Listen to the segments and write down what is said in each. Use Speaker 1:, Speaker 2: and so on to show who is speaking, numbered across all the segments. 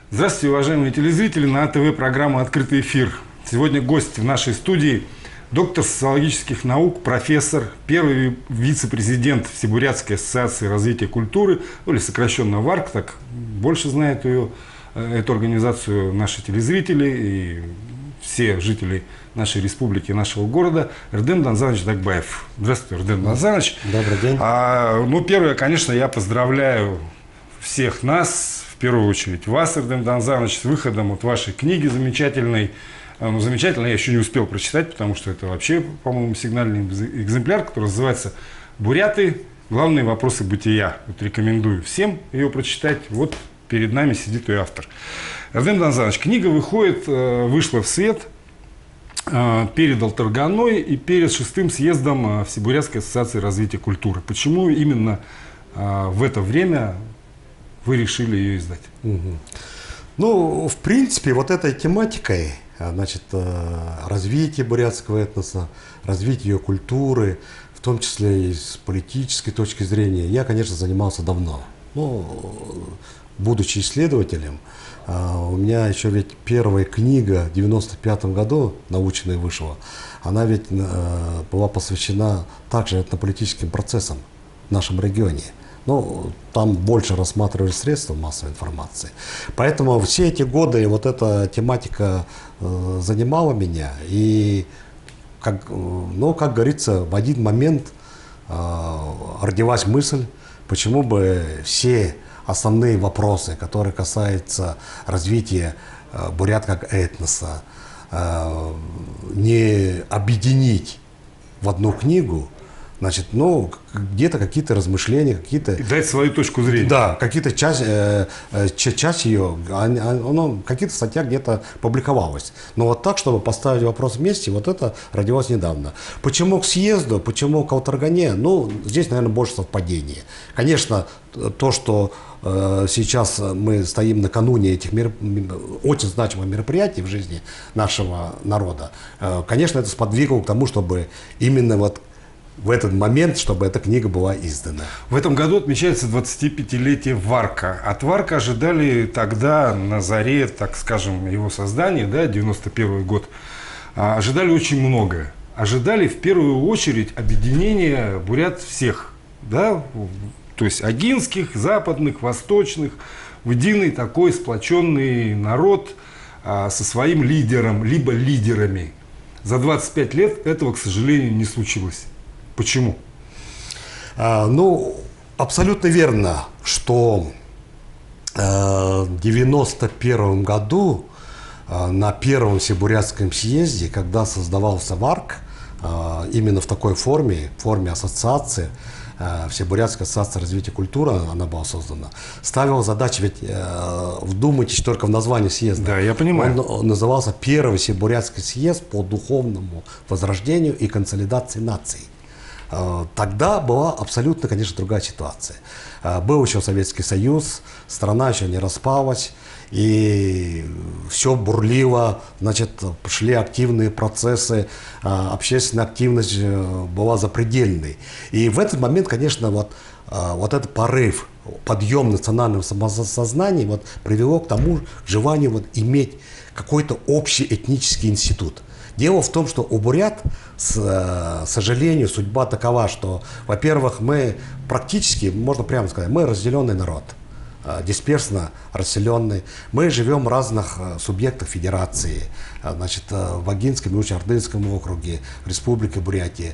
Speaker 1: Здравствуйте, уважаемые телезрители, на АТВ программа «Открытый эфир». Сегодня гость в нашей студии доктор социологических наук, профессор, первый вице-президент Всебурятской ассоциации развития культуры, или сокращенно ВАРК, так больше знают ее, эту организацию наши телезрители и все жители нашей республики, нашего города, Эрдем Данзанович Дагбаев. Здравствуйте, Эрдем Данзанович.
Speaker 2: Добрый день.
Speaker 1: Первое, конечно, я поздравляю всех нас, в первую очередь вас, Эрдем Данзанович, с выходом вот вашей книги замечательной. Замечательно, я еще не успел прочитать, потому что это вообще, по-моему, сигнальный экземпляр, который называется «Буряты. Главные вопросы бытия». Вот рекомендую всем ее прочитать. Вот перед нами сидит ее автор. Эрдем Данзанович, книга вышла в свет перед Алтарганой и перед 6-м съездом Всебурятской ассоциации развития культуры. Почему именно в это время вы решили ее издать?
Speaker 2: Ну, в принципе, вот этой тематикой, значит, развитие бурятского этноса, развитие ее культуры, в том числе и с политической точки зрения, я, конечно, занимался давно. Ну, будучи исследователем, у меня еще ведь первая книга в 1995 году, научная, вышла, она ведь была посвящена также этнополитическим процессам в нашем регионе. Ну, там больше рассматривали средства массовой информации. Поэтому все эти годы вот эта тематика занимала меня. И, как говорится, в один момент родилась мысль, почему бы все основные вопросы, которые касаются развития бурят как этноса, не объединить в одну книгу. Значит, ну, где-то какие-то размышления, какие-то...
Speaker 1: И дать свою точку зрения.
Speaker 2: Да, какие-то часть ее, в каких-то статьях где-то публиковалось. Но вот так, чтобы поставить вопрос вместе, вот это родилось недавно. Почему к съезду, почему к Алтаргане? Ну, здесь, наверное, больше совпадения. Конечно, то, что сейчас мы стоим накануне этих очень значимых мероприятий в жизни нашего народа, конечно, это сподвигло к тому, чтобы именно вот в этот момент, чтобы эта книга была издана.
Speaker 1: В этом году отмечается 25-летие ВАРКа. От ВАРКа ожидали тогда, на заре, так скажем, его создания, да, 91 год, ожидали очень многое. Ожидали в первую очередь объединения бурят всех, да, то есть агинских, западных, восточных, в единый такой сплоченный народ со своим лидером, либо лидерами. За 25 лет этого, к сожалению, не случилось. Почему?
Speaker 2: Ну, абсолютно верно, что в 1991 году на первом Всебурятском съезде, когда создавался ВАРК, именно в такой форме ассоциации, Всебурятская ассоциация развития культуры, она была создана, ставила задачу, ведь вдумайтесь только в название съезда.
Speaker 1: Да, я понимаю.
Speaker 2: Он назывался Первый Всебурятский съезд по духовному возрождению и консолидации наций. Тогда была абсолютно, конечно, другая ситуация. Был еще Советский Союз, страна еще не распалась, и все бурлило, значит, шли активные процессы, общественная активность была запредельной. И в этот момент, конечно, вот этот порыв, подъем национального самосознания вот, привело к тому желанию вот, иметь какой-то общий этнический институт. Дело в том, что у бурят, к сожалению, судьба такова, что, во-первых, мы практически, можно прямо сказать, мы разделенный народ, дисперсно расселенный. Мы живем в разных субъектах федерации, значит, в Агинском и Усть-Ордынском округе, в Республике Бурятия.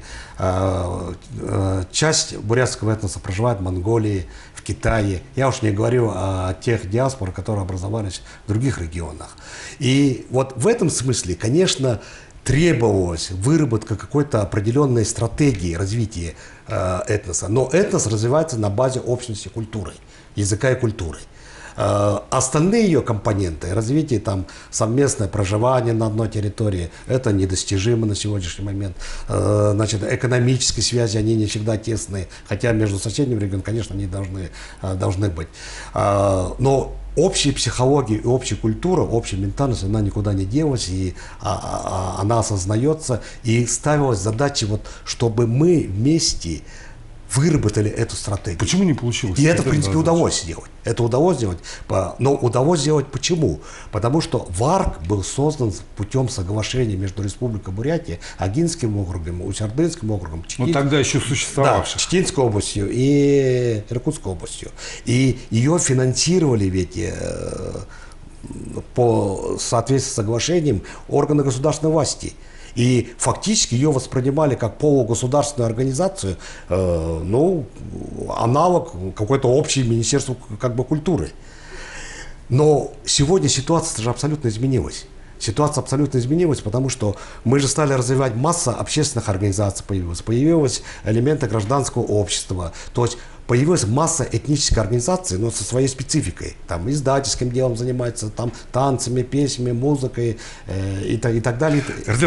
Speaker 2: Часть бурятского этноса проживает в Монголии, в Китае. Я уж не говорю о тех диаспорах, которые образовались в других регионах. И вот в этом смысле, конечно, требовалась выработка какой-то определенной стратегии развития этноса. Но этнос развивается на базе общности культуры, языка и культуры. Остальные ее компоненты, развитие там, совместное проживание на одной территории, это недостижимо на сегодняшний момент. Значит, экономические связи, они не всегда тесные, хотя между соседними регионами, конечно, они должны быть. Но общая психология и общая культура, общая ментальность, она никуда не делась, и она осознается, и ставилась задача, вот, чтобы мы вместе выработали эту стратегию.
Speaker 1: Почему не получилось?
Speaker 2: И это, в принципе, удалось сделать. Это удалось сделать. Но удалось сделать почему? Потому что ВАРК был создан путем соглашения между Республикой Бурятия, Агинским округом, Усть-Ордынским округом,
Speaker 1: Ну, тогда еще существовавших.
Speaker 2: да, Читинской областью и Иркутской областью. И ее финансировали ведь по соответствии с соглашением органы государственной власти. И фактически ее воспринимали как полугосударственную организацию, ну, аналог какой-то общей министерству как бы культуры. Но сегодня ситуация же абсолютно изменилась. Ситуация абсолютно изменилась, потому что мы же стали развивать масса общественных организаций, появились элементы гражданского общества, то есть появилась масса этнических организаций, но со своей спецификой. Там издательским делом занимаются, там танцами, песнями, музыкой и так далее.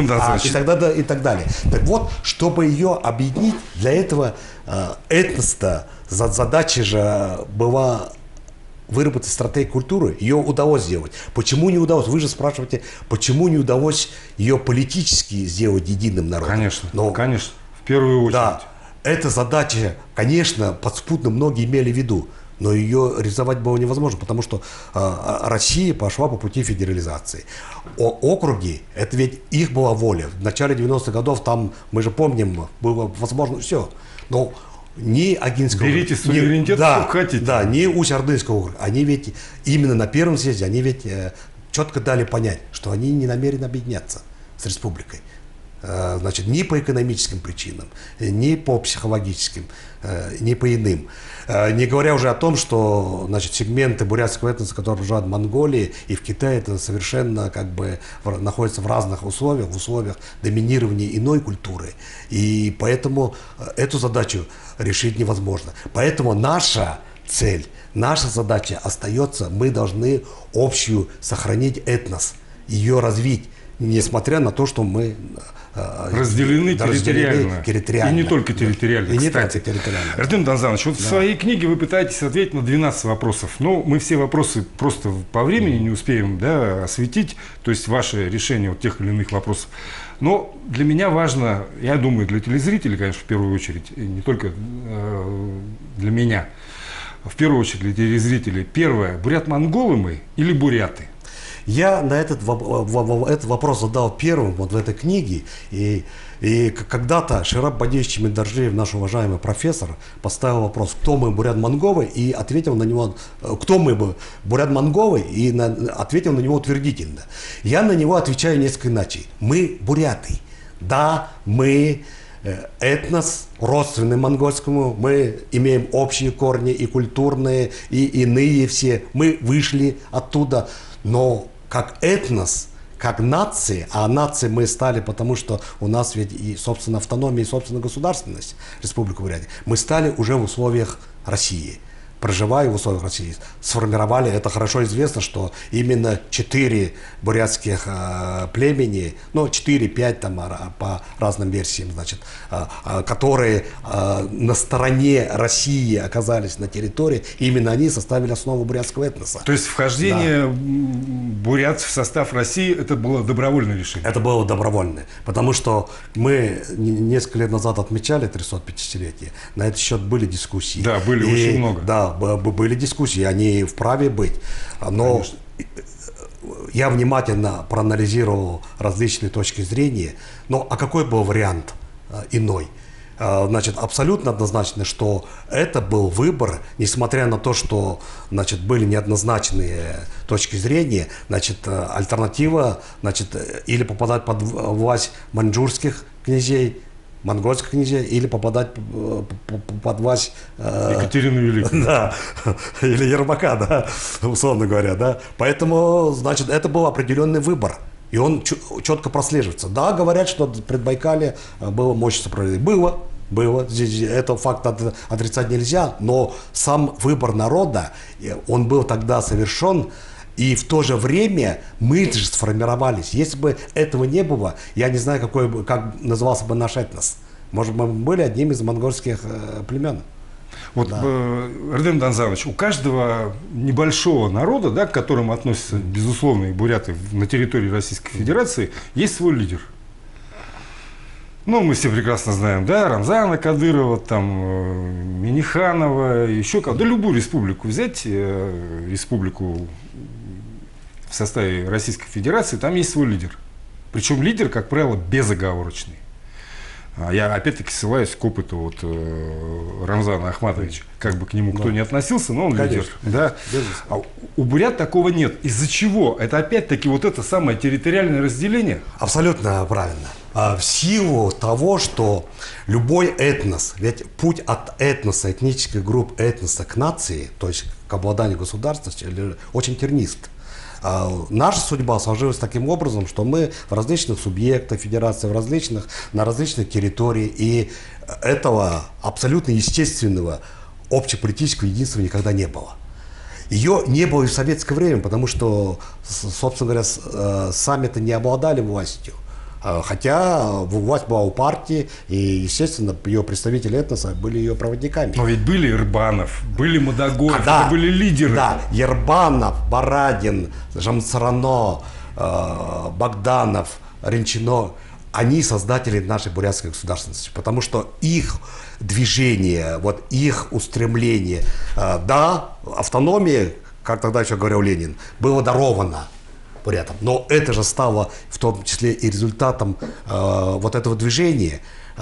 Speaker 2: И так далее. Так вот, чтобы ее объединить, для этого этнос-то, задача же была выработать стратегию культуры, ее удалось сделать. Почему не удалось? Вы же спрашиваете, почему не удалось ее политически сделать единым народом?
Speaker 1: Конечно,
Speaker 2: Но,
Speaker 1: конечно, в первую очередь.
Speaker 2: Да, эта задача, конечно, подспудно многие имели в виду, но ее реализовать было невозможно, потому что Россия пошла по пути федерализации. Округи, это ведь их была воля. В начале 90-х годов там, мы же помним, было возможно все. Но ни Агинского округа,
Speaker 1: берите суверенитет,
Speaker 2: да,
Speaker 1: хотите.
Speaker 2: да, ни Усть-Ордынского округа, они ведь именно на первом съезде, они ведь четко дали понять, что они не намерены объединяться с республикой. Значит, ни по экономическим причинам, ни по психологическим, ни по иным. Не говоря уже о том, что, значит, сегменты бурятского этноса, которые проживают в Монголии и в Китае, это совершенно как бы находятся в разных условиях, в условиях доминирования иной культуры. И поэтому эту задачу решить невозможно. Поэтому наша цель, наша задача остается, мы должны общую сохранить этнос, ее развить, несмотря на то, что мы
Speaker 1: разделены территориально. И не только территориально,
Speaker 2: и
Speaker 1: кстати.
Speaker 2: Не только территориально.
Speaker 1: Артем Донзанович, вот в своей книге вы пытаетесь ответить на 12 вопросов. Но мы все вопросы просто по времени не успеем, да, осветить, то есть ваше решение вот тех или иных вопросов. Но для меня важно, я думаю, для телезрителей, конечно, в первую очередь, и не только для меня, в первую очередь для телезрителей. Первое, бурят-монголы мы или буряты?
Speaker 2: Я на этот вопрос задал первым вот в этой книге, и когда-то Шираб Бадиевич Медаржиев, наш уважаемый профессор, поставил вопрос, кто мы, бурят-монголы, и ответил на него, кто мы, бурят-монголы, и ответил на него утвердительно. Я на него отвечаю несколько иначе. Мы буряты. Да, мы этнос, родственный монгольскому, мы имеем общие корни и культурные, и иные все. Мы вышли оттуда, но как этнос, как нации, а нацией мы стали, потому что у нас ведь и, собственно, автономия, и, собственно, государственность Республики Бурятия, мы стали уже в условиях России. Проживая в условиях России, сформировали, это хорошо известно, что именно 4 бурятских племени, ну 4-5 там по разным версиям, значит, которые на стороне России оказались на территории, именно они составили основу бурятского этноса.
Speaker 1: То есть вхождение бурятов в состав России, это было добровольное решение?
Speaker 2: Это было добровольное, потому что мы несколько лет назад отмечали 350-летие, на этот счет были дискуссии.
Speaker 1: Да, были очень много.
Speaker 2: Да, были дискуссии, они вправе быть, но конечно, я внимательно проанализировал различные точки зрения, но а какой был вариант иной? Значит, абсолютно однозначно, что это был выбор, несмотря на то, что, значит, были неоднозначные точки зрения, значит, альтернатива, значит, или попадать под власть маньчжурских князей, монгольских князей, или попадать под власть
Speaker 1: Екатерины Великой.
Speaker 2: Да, или Ермака, да, условно говоря, да. Поэтому, значит, это был определенный выбор. И он четко прослеживается. Да, говорят, что в Предбайкале было мощное сопротивление. Было. Здесь этот факт отрицать нельзя, но сам выбор народа, он был тогда совершен, и в то же время мы же сформировались. Если бы этого не было, я не знаю, как назывался бы наш этнос. Может, мы были одним из монгольских племен.
Speaker 1: Вот, да. Артем Донзанович, у каждого небольшого народа, да, к которому относятся, безусловно, и буряты на территории Российской Федерации, есть свой лидер. Ну, мы все прекрасно знаем, да, Рамзана Кадырова, там, Миниханова, еще кого-то. Да любую республику взять, республику в составе Российской Федерации, там есть свой лидер. Причем лидер, как правило, безоговорочный. Я опять-таки ссылаюсь к опыту вот, Рамзана Ахматовича. Как бы к нему кто ни относился, но он лидер. Да? А у бурят такого нет. Из-за чего? Это опять-таки вот это самое территориальное разделение?
Speaker 2: Абсолютно правильно. В силу того, что любой этнос, ведь путь от этноса, этнических групп этноса к нации, то есть к обладанию государственностью, очень тернист. Наша судьба сложилась таким образом, что мы в различных субъектах федерации, на различных территориях, и этого абсолютно естественного общеполитического единства никогда не было. Ее не было и в советское время, потому что, собственно говоря, сами-то не обладали властью. Хотя власть была у партии, и, естественно, ее представители этноса были ее проводниками.
Speaker 1: Но ведь были Ирбанов, были Мадагоев, это были лидеры.
Speaker 2: Да, Ербанов, Барадин, Жамцарано, Богданов, Ренчино, они создатели нашей бурятской государственности, потому что их движение, вот их устремление, да, автономия, как тогда еще говорил Ленин, было даровано бурятам, но это же стало в том числе и результатом вот этого движения.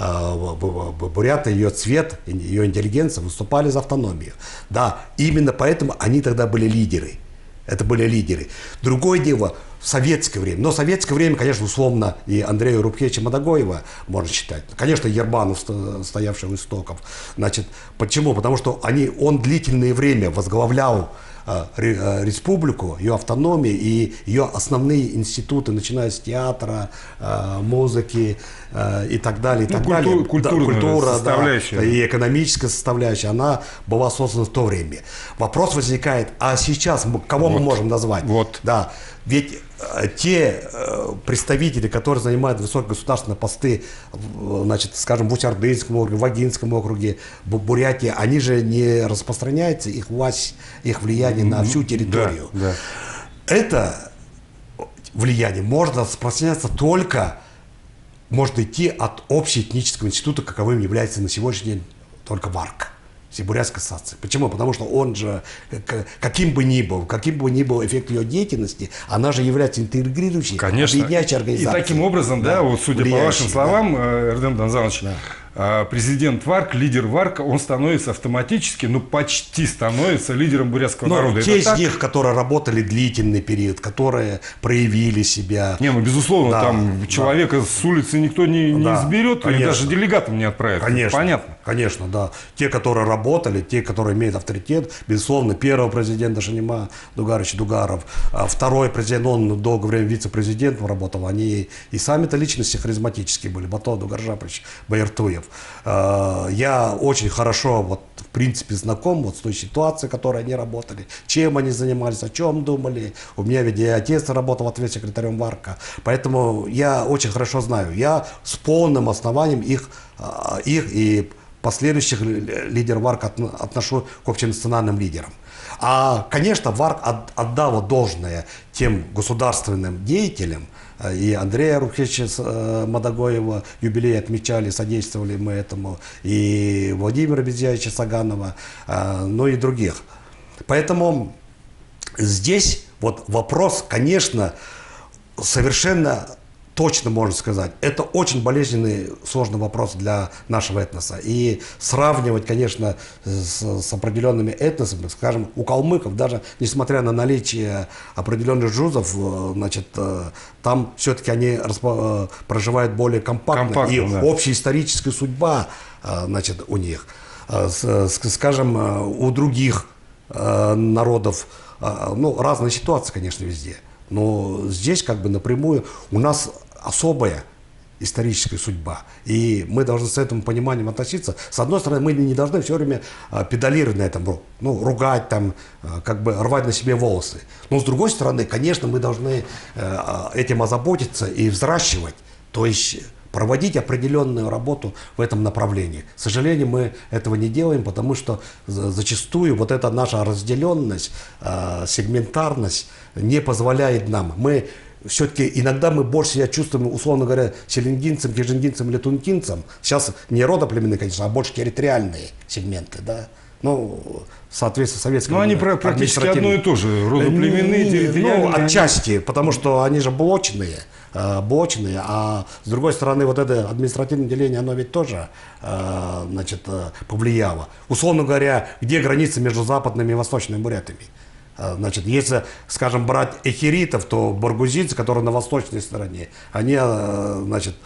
Speaker 2: Буряты, ее цвет, ее интеллигенция выступали за автономию. Да, именно поэтому они тогда были лидеры. Это были лидеры. Другое дело, в советское время. Но в советское время, конечно, условно и Андрея Рубкевича Мадагоева можно считать. Конечно, Ербанов, стоявший у истоков. Значит, почему? Потому что он длительное время возглавлял республику, ее автономию и ее основные институты, начиная с театра, музыки и так далее, и так далее. Культура, составляющая, да, и экономическая составляющая, она была создана в то время. Вопрос возникает, а сейчас кого мы можем назвать? Да, ведь те представители, которые занимают высокие государственные посты, значит, скажем, в Усть-Ордынском округе, в Вагинском округе, в Бурятии, они же не распространяются, их власть, их влияние на всю территорию.
Speaker 1: Да, да.
Speaker 2: Это влияние может распространяться только, может идти от общеэтнического института, каковым является на сегодняшний день только ВАРК. Бурятской ассоциации. Почему? Потому что он же, каким бы ни был эффект ее деятельности, она же является интегрирующей, объединяющей организацией.
Speaker 1: И таким образом, да, вот судя по вашим словам, Эрдем Данзанович, президент ВАРК, лидер ВАРК, он становится автоматически, ну почти становится лидером бурятского народа.
Speaker 2: Те из них, которые работали длительный период, которые проявили себя.
Speaker 1: Не, ну безусловно, да, там человека с улицы никто не изберет, конечно, и даже делегатом не отправит.
Speaker 2: Конечно,
Speaker 1: понятно.
Speaker 2: Конечно, да. Те, которые работали, те, которые имеют авторитет, безусловно, первого президента Шанима Дугарович Дугаров, второй президент, он долгое время вице-президентом работал, они и сами-то личности харизматические были, Бато Дугаржапович Байертуев. Я очень хорошо, вот, в принципе, знаком вот с той ситуацией, в которой они работали, чем они занимались, о чем думали. У меня ведь и отец работал ответ-секретарем ВАРКа, поэтому я очень хорошо знаю. Я с полным основанием их и последующих лидеров ВАРК отношу к общенациональным лидерам. Конечно, ВАРК отдала должное тем государственным деятелям, и Андрея Рубкевича Мадагоева юбилей отмечали, содействовали мы этому, и Владимира Безяевича Саганова, ну и других. Поэтому здесь вот вопрос, конечно, совершенно точно можно сказать, это очень болезненный, сложный вопрос для нашего этноса. И сравнивать, конечно, с определенными этносами, скажем, у калмыков, даже несмотря на наличие определенных жузов, значит, там все-таки они проживают более компактно и да, общая историческая судьба, значит, у них. Скажем, у других народов, ну, разные ситуации, конечно, везде. Но здесь как бы напрямую у нас особая историческая судьба. И мы должны с этим пониманием относиться. С одной стороны, мы не должны все время педалировать на этом, ну, ругать, там, как бы рвать на себе волосы. Но с другой стороны, конечно, мы должны этим озаботиться и взращивать. То есть проводить определенную работу в этом направлении. К сожалению, мы этого не делаем, потому что зачастую вот эта наша разделенность, сегментарность не позволяет нам. Мы все-таки иногда мы больше себя чувствуем, условно говоря, челенгинцем, кижингинцем или тункинцем. Сейчас не родоплеменные, конечно, а больше территориальные сегменты, да. Ну, соответственно, советскому.
Speaker 1: Но они практически одно и то же. Родоплеменные, территориальные.
Speaker 2: Ну, отчасти, потому что они же блочные, а с другой стороны, вот это административное деление, оно ведь тоже, значит, повлияло. Условно говоря, где граница между западными и восточными бурятами? Значит, если, скажем, брать эхеритов, то баргузинцы, которые на восточной стороне, они, значит,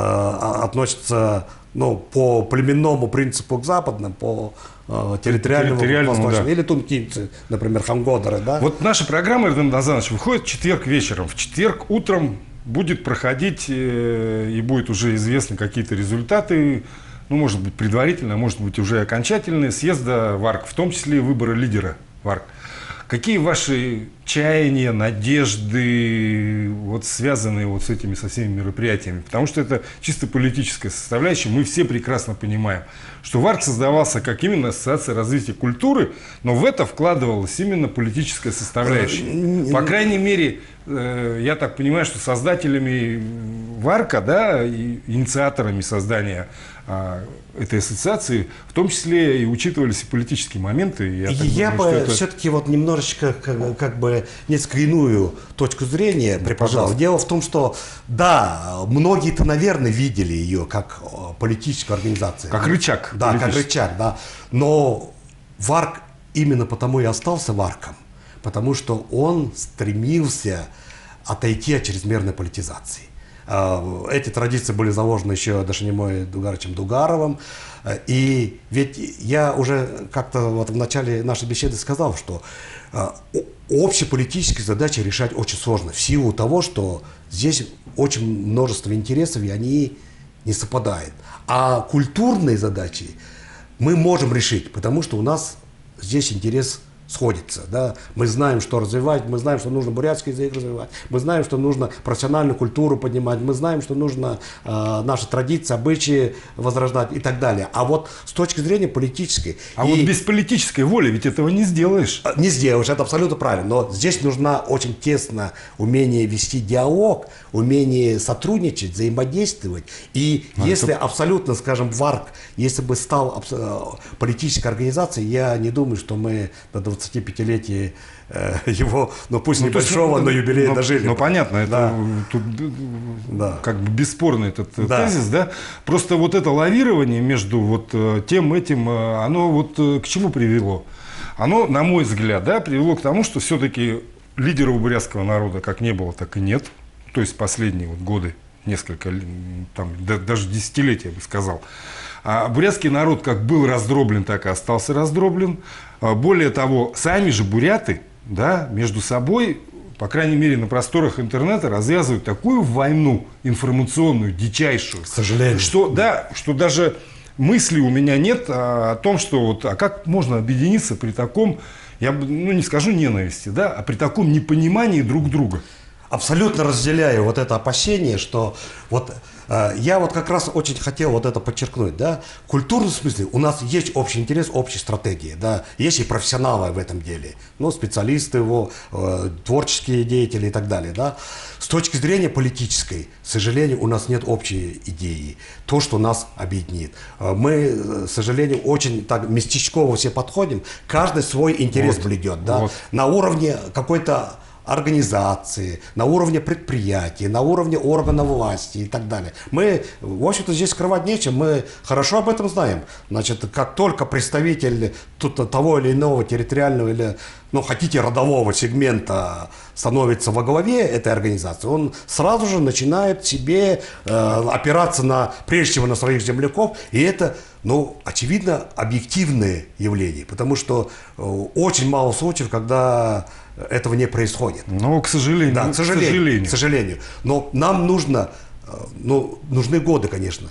Speaker 2: относятся, ну, по племенному принципу к западным, по территориальному к восточному. Да. Или тункинцы, например, хамгодары, да?
Speaker 1: Вот наша программа, Эрдем Донзанович, выходит в четверг вечером. В четверг утром будет проходить и будет уже известны какие-то результаты, ну, может быть, предварительно, может быть, уже окончательные, съезда ВАРК, в том числе и выборы лидера ВАРК. Какие ваши чаяния, надежды, вот связанные вот с этими, со всеми мероприятиями? Потому что это чисто политическая составляющая. Мы все прекрасно понимаем, что ВАРК создавался как именно Ассоциация развития культуры, но в это вкладывалась именно политическая составляющая. По крайней мере, я так понимаю, что создателями ВАРКа, да, и инициаторами создания этой ассоциации, в том числе и учитывались и политические моменты.
Speaker 2: Я бы все-таки вот немножечко как бы несколько иную точку зрения преподал. Дело в том, что да, многие-то, наверное, видели ее как политическую организацию.
Speaker 1: Как рычаг.
Speaker 2: Да, как рычаг, да. Но ВАРК именно потому и остался ВАРКом, потому что он стремился отойти от чрезмерной политизации. Эти традиции были заложены еще Дашанимой Дугаровичем Дугаровым. И ведь я уже как-то вот в начале нашей беседы сказал, что общеполитические задачи решать очень сложно, в силу того, что здесь очень множество интересов, и они не совпадают. А культурные задачи мы можем решить, потому что у нас здесь интерес сходится, да. Мы знаем, что развивать, мы знаем, что нужно бурятский язык развивать, мы знаем, что нужно профессиональную культуру поднимать, мы знаем, что нужно наши традиции, обычаи возрождать и так далее. А вот с точки зрения политической...
Speaker 1: вот без политической воли ведь этого не сделаешь.
Speaker 2: Не сделаешь, это абсолютно правильно. Но здесь нужно очень тесно умение вести диалог, умение сотрудничать, взаимодействовать. И если абсолютно, скажем, ВАРК, если бы стал политической организацией, я не думаю, что мы на 25-летие его, ну пусть небольшого, но юбилея дожили.
Speaker 1: Ну понятно, это тут как бы бесспорный этот тезис, да. Просто вот это лавирование между вот тем, этим, оно вот к чему привело? Оно, на мой взгляд, да, привело к тому, что все-таки лидера у бурятского народа как не было, так и нет. То есть последние вот годы, несколько, там, даже десятилетия, я бы сказал. А бурятский народ как был раздроблен, так и остался раздроблен. Более того, сами же буряты, да, между собой, по крайней мере, на просторах интернета развязывают такую войну информационную, дичайшую.
Speaker 2: К сожалению.
Speaker 1: Что, да, что даже мысли у меня нет о том, что вот, а как можно объединиться при таком, я ну, не скажу ненависти, да, а при таком непонимании друг друга.
Speaker 2: Абсолютно разделяю вот это опасение, что вот я вот как раз очень хотел вот это подчеркнуть, да, в культурном смысле у нас есть общий интерес, общая стратегия, да, есть и профессионалы в этом деле, ну, специалисты его, творческие деятели и так далее, да. С точки зрения политической, к сожалению, у нас нет общей идеи, то, что нас объединит. Мы, к сожалению, очень так местечково все подходим, каждый свой интерес блюдет, да, на уровне какой-то организации, на уровне предприятий, на уровне органов власти и так далее. Мы, в общем-то, здесь скрывать нечем, мы хорошо об этом знаем. Значит, как только представитель того или иного территориального или, ну, хотите, родового сегмента становится во главе этой организации, он сразу же начинает себе опираться на, прежде всего, на своих земляков, и это, ну, очевидно, объективное явление, потому что очень мало случаев, когда этого не происходит.
Speaker 1: Ну, к сожалению.
Speaker 2: Да, к сожалению. Но нам нужно, ну, нужны годы, конечно.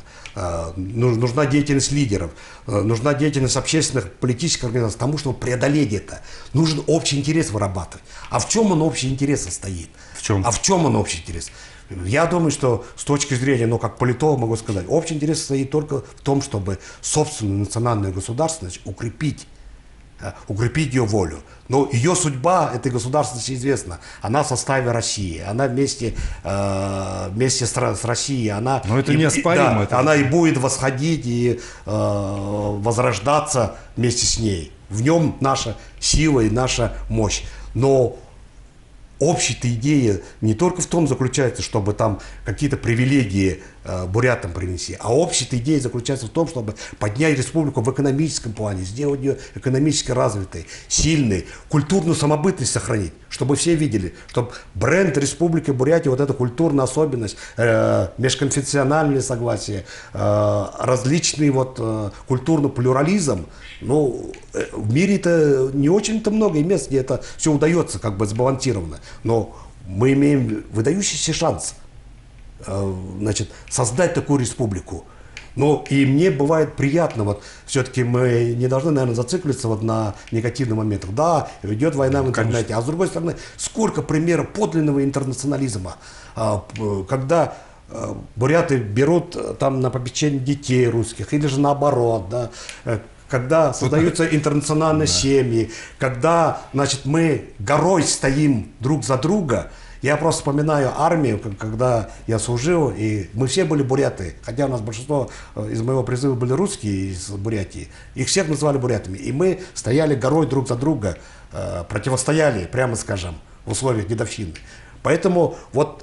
Speaker 2: Нужна деятельность лидеров, нужна деятельность общественных, политических организаций, тому, чтобы преодолеть это. Нужен общий интерес вырабатывать. А в чем он общий интерес состоит?
Speaker 1: В чем?
Speaker 2: А в чем он общий интерес? Я думаю, что с точки зрения, ну, как политолог могу сказать, общий интерес состоит только в том, чтобы собственную национальную государственность укрепить. укрепить ее волю. Но ее судьба этой государственности известна. Она в составе России, она вместе с Россией. Она
Speaker 1: Но это неоспоримо.
Speaker 2: Да, она и будет восходить, и возрождаться вместе с ней. В нем наша сила и наша мощь. Но общая-то идея не только в том заключается, чтобы там какие-то привилегии бурятам принести, а общая-то идея заключается в том, чтобы поднять республику в экономическом плане, сделать ее экономически развитой, сильной, культурную самобытность сохранить, чтобы все видели, чтобы бренд Республики Бурятия, вот эта культурная особенность, межконфессиональные согласия, различный культурный плюрализм, ну, в мире-то не очень-то много мест, где это все удается как бы сбалансированно. Но мы имеем выдающийся шанс, значит, создать такую республику. Но и мне бывает приятно, все-таки мы не должны, наверное, зацикливаться на негативных моментах. Да, идет война в интернете, конечно. А с другой стороны, сколько примеров подлинного интернационализма, когда буряты берут там на попечение детей русских, или же наоборот, да, когда создаются интернациональные семьи, когда, значит, мы горой стоим друг за друга. Я просто вспоминаю армию, когда я служил, и мы все были буряты, хотя у нас большинство из моего призыва были русские из Бурятии, их всех называли бурятами, и мы стояли горой друг за друга, противостояли, прямо скажем, в условиях дедовщины. Поэтому вот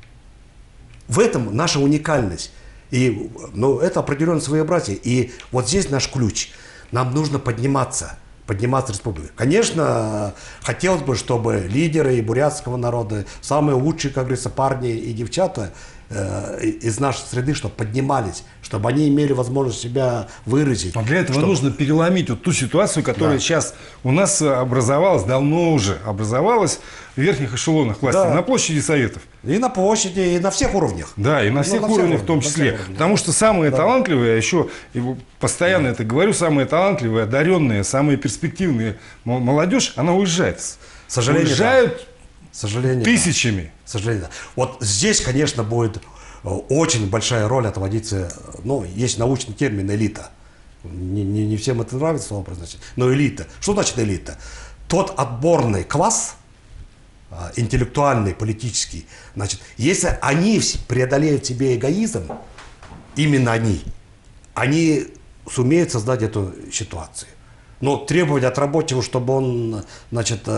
Speaker 2: в этом наша уникальность, и, ну, это определенное своеобразие, и вот здесь наш ключ. Нам нужно подниматься республикой. Конечно, хотелось бы, чтобы лидеры и бурятского народа, самые лучшие, как говорится, парни и девчата из нашей среды, чтобы поднимались, чтобы они имели возможность себя выразить.
Speaker 1: Но для этого нужно переломить вот ту ситуацию, которая сейчас у нас образовалась, давно уже образовалась в верхних эшелонах власти, на площади Советов.
Speaker 2: И на площади, и на всех уровнях.
Speaker 1: Да, и на всех уровнях в том числе. Потому что самые талантливые, я еще постоянно это говорю, самые талантливые, одаренные, самые перспективные молодежь, она уезжает.
Speaker 2: К сожалению,
Speaker 1: уезжают тысячами.
Speaker 2: К сожалению, да. Вот здесь, конечно, будет очень большая роль отводиться, ну, есть научный термин элита. Не всем это нравится слово произносить, но элита. Что значит элита? Тот отборный класс, интеллектуальный, политический, значит, если они преодолеют в себе эгоизм, именно они сумеют создать эту ситуацию. Но требовать от рабочего, чтобы он, значит,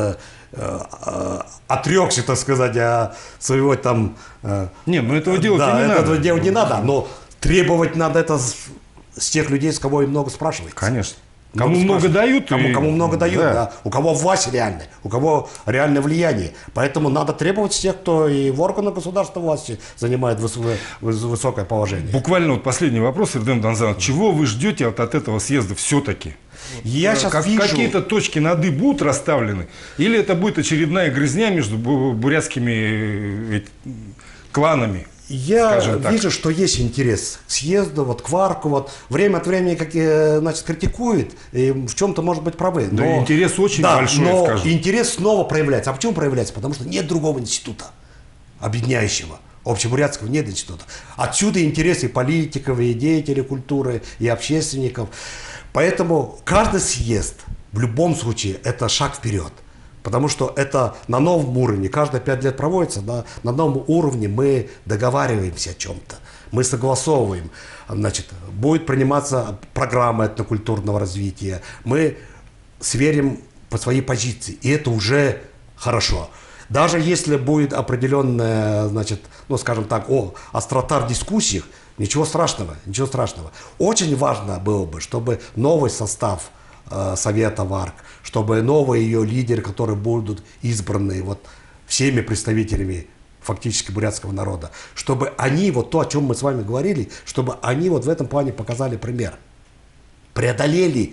Speaker 2: отрекся, так сказать, от своего там...
Speaker 1: Не, ну этого делать не надо.
Speaker 2: Этого делать не надо, но требовать надо это с тех людей, с кого им много спрашивают.
Speaker 1: Конечно. Кому много дают.
Speaker 2: Кому много дают, да. У кого власть реальная, у кого реальное влияние. Поэтому надо требовать с тех, кто и в органах государственной власти занимает высокое положение.
Speaker 1: Буквально вот последний вопрос, Эрдем Данзанович. Чего вы ждете от этого съезда все-таки?
Speaker 2: Я сейчас вижу...
Speaker 1: Какие-то точки над «и» будут расставлены? Или это будет очередная грызня между бурятскими кланами?
Speaker 2: Я вижу, что есть интерес к съезду, вот к Варку, вот время от времени, значит, критикует, и в чем-то может быть правы.
Speaker 1: Но, да, интерес очень большой,
Speaker 2: но
Speaker 1: скажу.
Speaker 2: Интерес снова проявляется. А почему проявляется? Потому что нет другого института, объединяющего. Общебурятского нет института. Отсюда интересы политиков, и деятелей культуры, и общественников. Поэтому каждый съезд в любом случае это шаг вперед. Потому что это на новом уровне, каждые 5 лет проводится, на новом уровне мы договариваемся о чем-то, мы согласовываем, значит, будет приниматься программа этнокультурного развития, мы сверим по своей позиции, и это уже хорошо. Даже если будет определенная, значит, ну, скажем так, острота в дискуссиях, ничего страшного, ничего страшного. Очень важно было бы, чтобы новый состав Совета ВАРК, чтобы новые ее лидеры, которые будут избраны вот всеми представителями фактически бурятского народа, чтобы они, вот то, о чем мы с вами говорили, чтобы они вот в этом плане показали пример. Преодолели,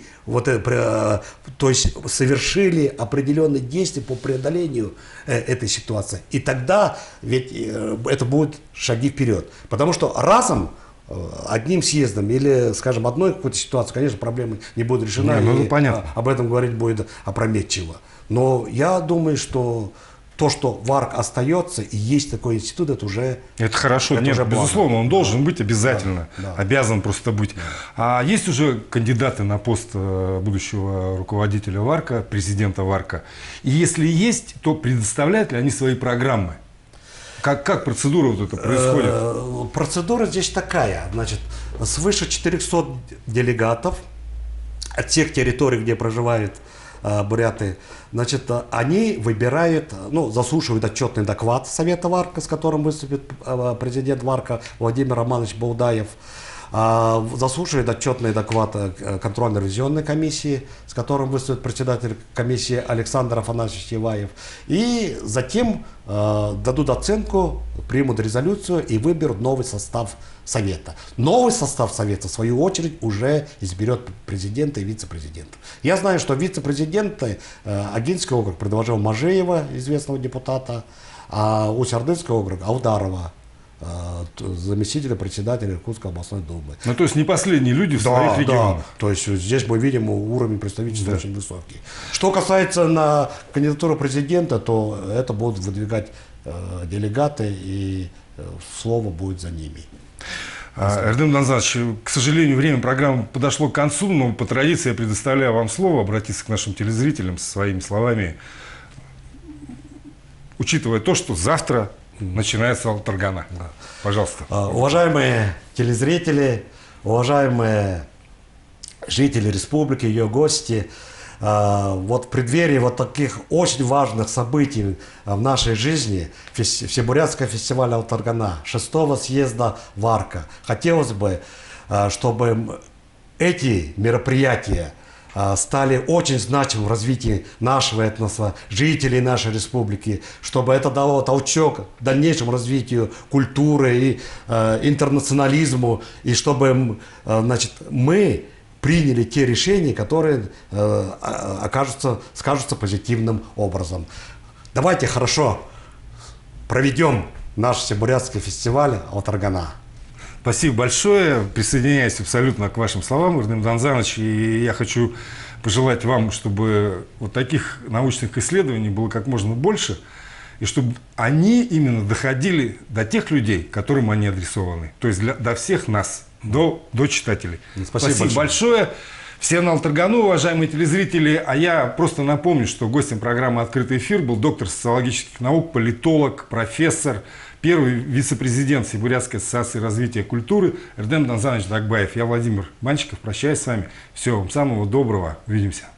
Speaker 2: то есть совершили определенные действия по преодолению этой ситуации. И тогда ведь это будут шаги вперед. Потому что разом, одним съездом или, скажем, одной какой-то ситуацией, конечно, проблемы не будут решены.
Speaker 1: Ну, понятно.
Speaker 2: Об этом говорить будет опрометчиво. Но я думаю, что то, что ВАРК остается и есть такой институт, это уже...
Speaker 1: Это хорошо,
Speaker 2: это
Speaker 1: нет,
Speaker 2: уже
Speaker 1: безусловно, он должен быть обязательно,
Speaker 2: Да, да.
Speaker 1: обязан просто быть. А есть уже кандидаты на пост будущего руководителя ВАРКа, президента ВАРКа? И если есть, то предоставляют ли они свои программы? Как процедура вот эта происходит?
Speaker 2: Процедура здесь такая, значит, свыше 400 делегатов от всех территорий, где проживают буряты, значит, они выбирают, ну, заслушивают отчетный доклад Совета ВАРКа, с которым выступит президент ВАРКа Владимир Романович Баудаев, заслушивает отчетный доклад контрольно-ревизионной комиссии, с которым выступит председатель комиссии Александр Афанасьевич Еваев, и затем дадут оценку, примут резолюцию и выберут новый состав Совета. Новый состав Совета, в свою очередь, уже изберет президента и вице-президента. Я знаю, что вице-президенты Агинский округ предложил Мажеева, известного депутата, а Усть-Ордынский округ Аударова, заместителя председателя Иркутской областной думы.
Speaker 1: Ну, то есть не последние люди в своих регионах.
Speaker 2: Да, то есть здесь мы видим уровень представительства очень высокий. Что касается на кандидатуру президента, то это будут выдвигать делегаты, и слово будет за ними.
Speaker 1: Эрдем Данзанович, к сожалению, время программы подошло к концу, но по традиции я предоставляю вам слово, обратиться к нашим телезрителям со своими словами, учитывая то, что завтра начинается Алтаргана. Да. Пожалуйста.
Speaker 2: Уважаемые телезрители, уважаемые жители республики, ее гости, вот в преддверии вот таких очень важных событий в нашей жизни, Всебурятского фестиваля Алтаргана, 6-го съезда ВАРКа, хотелось бы, чтобы эти мероприятия стали очень значимым в развитии нашего этноса, жителей нашей республики, чтобы это дало толчок дальнейшему развитию культуры и интернационализму, и чтобы, значит, мы приняли те решения, которые скажутся позитивным образом. Давайте хорошо проведем наш Всебурятский фестиваль Алтаргана.
Speaker 1: Спасибо большое. Присоединяюсь абсолютно к вашим словам, Эрдем Данзанович. И я хочу пожелать вам, чтобы вот таких научных исследований было как можно больше, и чтобы они именно доходили до тех людей, которым они адресованы. То есть до всех нас, до читателей. Спасибо большое. Все на Алтаргану, уважаемые телезрители. А я просто напомню, что гостем программы «Открытый эфир» был доктор социологических наук, политолог, профессор, первый вице-президент Всебурятской ассоциации развития культуры Эрдем Данзанович Дагбаев. Я Владимир Манчиков. Прощаюсь с вами. Всего вам самого доброго. Увидимся.